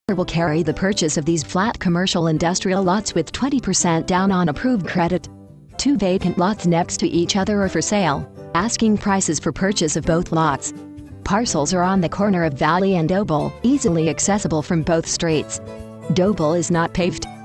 will carry the purchase of these flat commercial industrial lots with 20% down on approved credit. 2 vacant lots next to each other are for sale. Asking prices for purchase of both lots. Parcels are on the corner of Valley and Doble, easily accessible from both streets. Doble is not paved.